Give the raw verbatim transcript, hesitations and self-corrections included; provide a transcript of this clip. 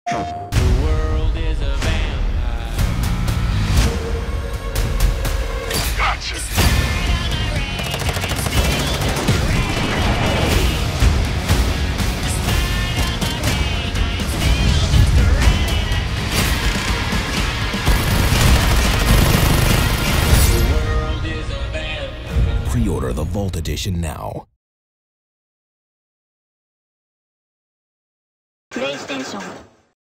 The world is a vampire. Gotcha! The world is a vampire. Pre-order the Vault Edition now. PlayStation